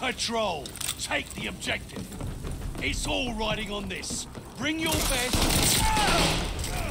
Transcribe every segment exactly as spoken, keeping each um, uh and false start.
Patrol, take the objective. It's all riding on this. Bring your best. Ah!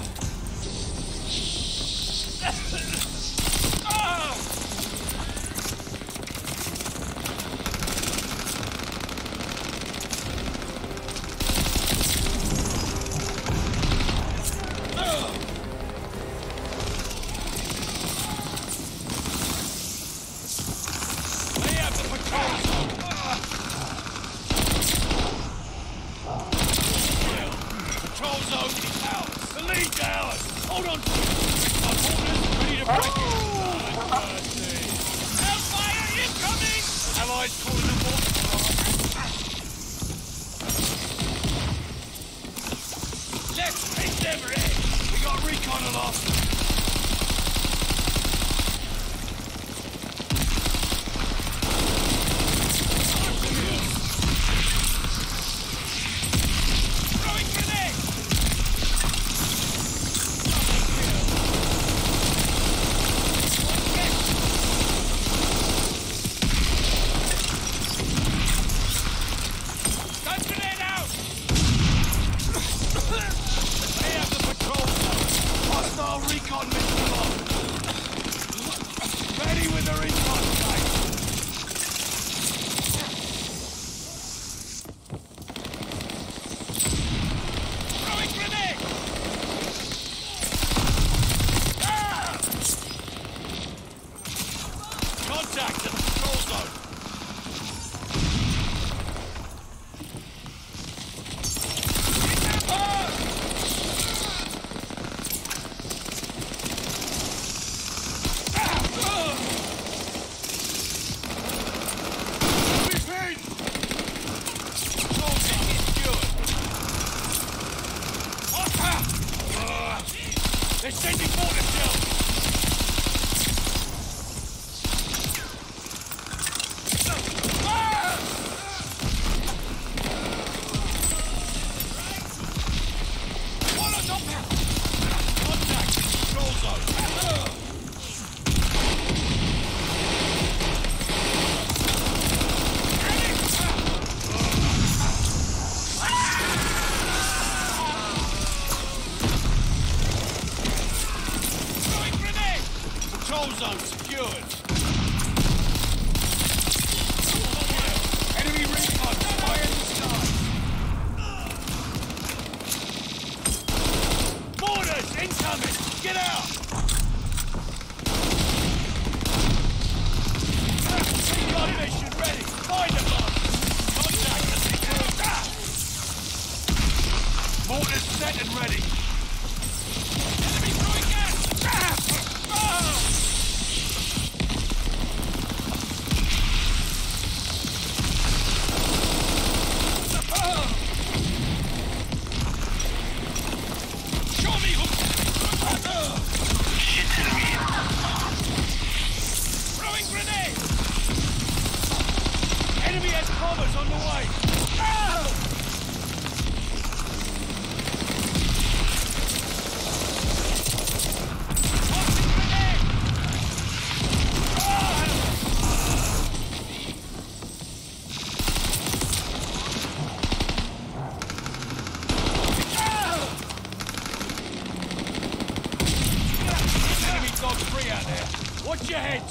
Watch your head!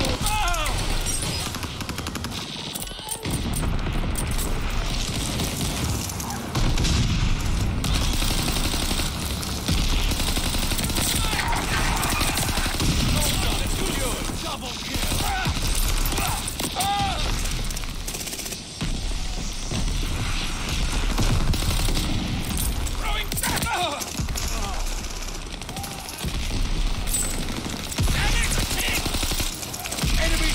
Oh! Double kill! Throwing back! Enemy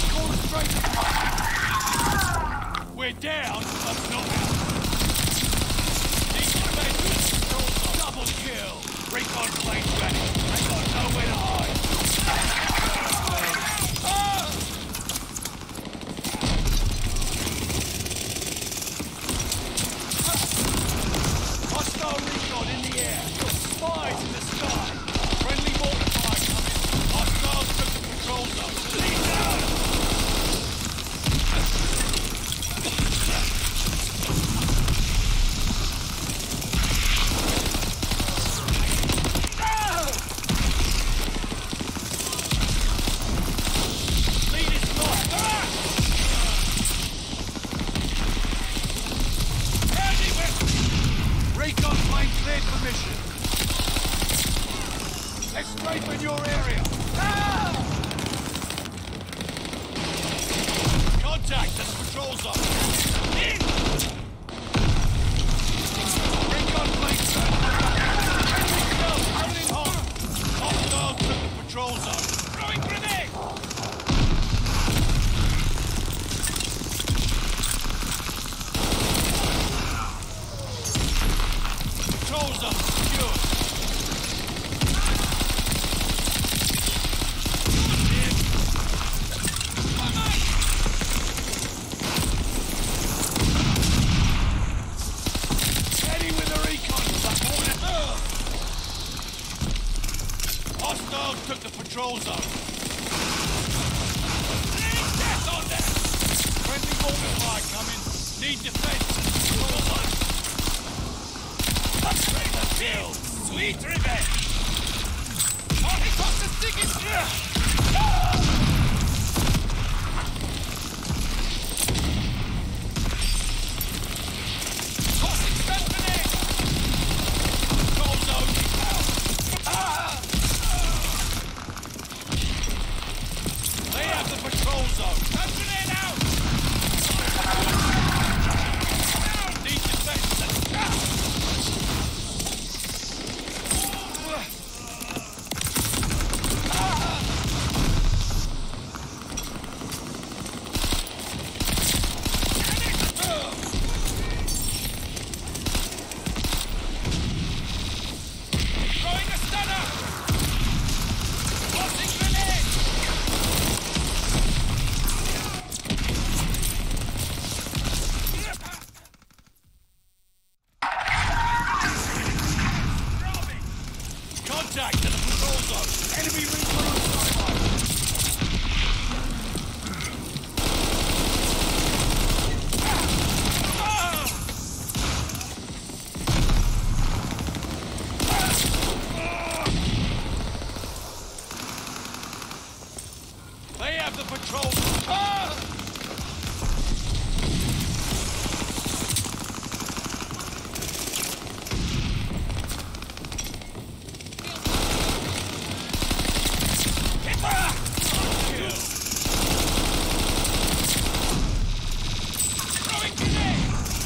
Recon plane cleared for mission. Let's strafe in your area. Ah! Contact at the patrol zone. In! Recon plane cleared. Holding hot. Hostiles to the patrol zone. Throwing grenade! Patrol zone secure. Ready with the recon. Hostiles took the patrol zone. Death on them! Friendly mortar fire coming. Need defense. Patrol zone. Kill! Sweet revenge! Oh, he got the sticky here! Tossing stun grenade! Patrol zone. Ah! They have the patrol zone. Stun grenade out! Need defense. Throwing a stunner! Tossing grenade! Contact at the patrol zone. Enemy recon on sideline! They have the patrol zone. Ah! Throwing grenade!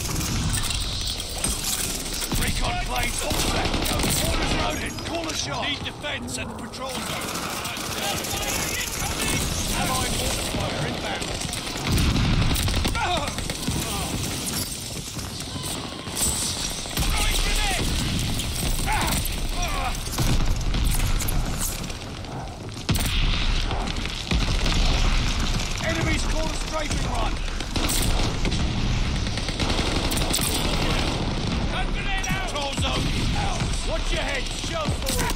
Recon planes all set. Orders loaded! Call a shot! Need defense at the patrol zone. Incoming! Allied mortar fire inbound. Ah! Throwing grenade! Ah! Ah! Enemies caught a strafing run. Stun grenade out! Patrol zone out. Watch your head. Shell forward.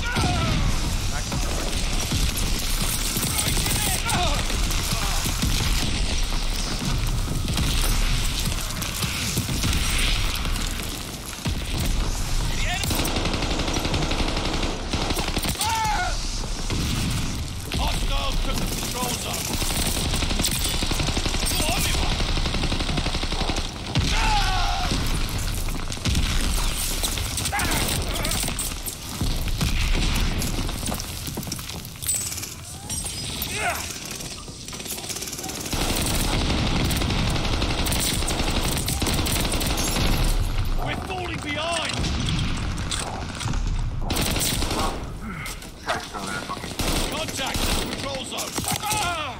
Throwing grenade! Ah! The enemy! Ah! Hostiles took the patrol zone. We're falling behind. Contact at the patrol zone. Ah!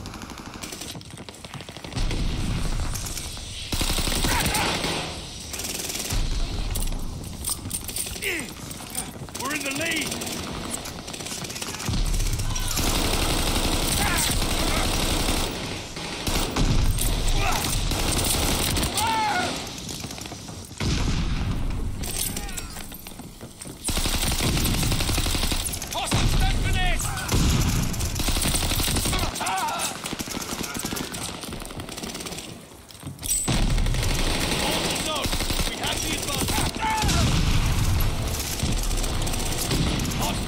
We're in the lead. Tossing stun grenade! Ah! Hold the zone. We have the advantage. Hostiles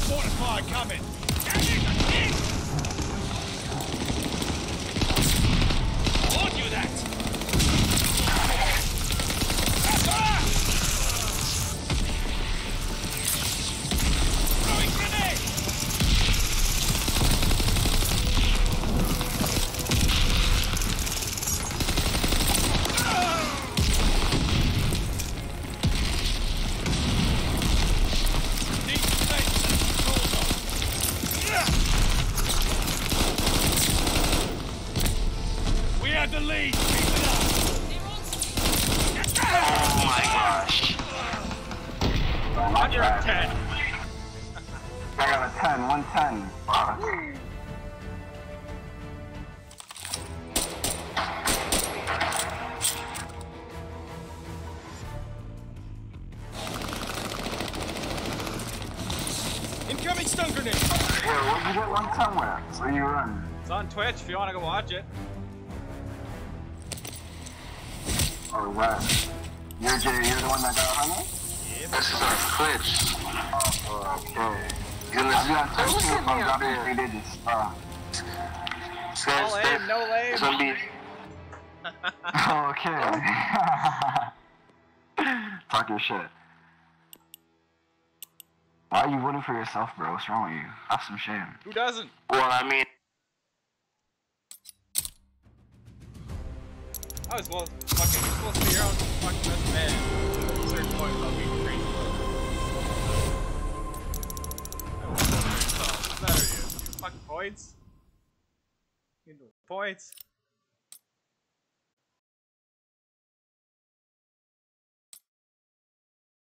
fortifier coming. Damn it, I can't. Warned you that. Throwing grenade. We have the lead. Keep it up. Oh my gosh. one ten. I got a ten, one ten. Fuck. Incoming stun grenade. Yeah, where'd you get one ten where? Where you run? It's on Twitch if you want to go watch it. Or where? You're Jay, you're the one that got Hunter? This is on Twitch. Oh, okay. You I'll be listen. on Twitch Listen too to if I'm me up dropping there. three digits. Uh, It's No gonna- lame, no lame. It's gonna be. okay. Talk your shit. Why are you voting for yourself, bro? What's wrong with you? Have some shame. Who doesn't? Well, I mean, I was well fucking you're supposed to be your own fucking best man. At a certain point about being crazy. What's better you? Fucking points? You know, points.